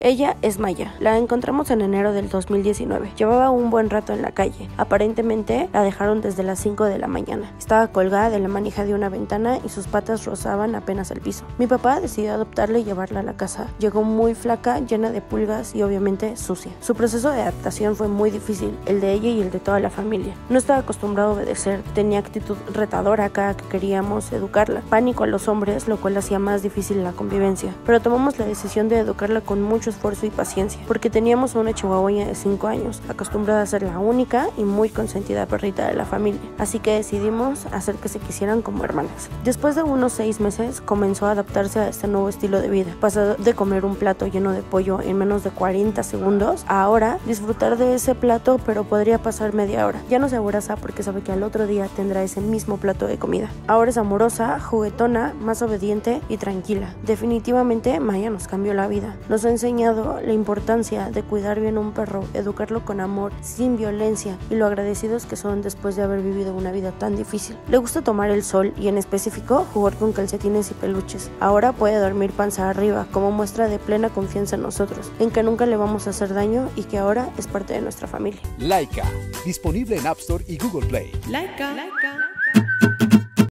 Ella es Maya. La encontramos en enero del 2019. Llevaba un buen rato en la calle. Aparentemente la dejaron desde las 5 de la mañana. Estaba colgada de la manija de una ventana y sus patas rozaban apenas el piso. Mi papá decidió adoptarla y llevarla a la casa. Llegó muy flaca, llena de pulgas y obviamente sucia. Su proceso de adaptación fue muy difícil, el de ella y el de toda la familia. No estaba acostumbrado a obedecer, tenía actitud retadora cada que queríamos educarla. Pánico a los hombres, lo cual hacía más difícil la convivencia. Pero tomamos la decisión de educarla con mucho esfuerzo y paciencia, porque teníamos una chihuahueña de 5 años, acostumbrada a ser la única y muy consentida perrita de la familia. Así que decidimos hacer que se quisieran como hermanas. Después de unos 6 meses, comenzó a adaptarse a este nuevo estilo de vida. Pasó de comer un plato lleno de pollo en menos de 40 segundos a ahora disfrutar de ese plato, pero podría pasar media hora. Ya no se abraza porque sabe que al otro día tendrá ese mismo plato de comida. Ahora es amorosa, juguetona, más obediente y tranquila. Definitivamente Maya nos cambió la vida. Nos ha enseñado la importancia de cuidar bien a un perro, educarlo con amor, sin violencia, y lo agradecidos que son después de haber vivido una vida tan difícil. Le gusta tomar el sol y en específico jugar con calcetines y peluches. Ahora puede dormir panza arriba como muestra de plena confianza en nosotros, en que nunca le vamos a hacer daño y que ahora es parte de nuestra familia. Laika, disponible en App Store y Google Play. Laika.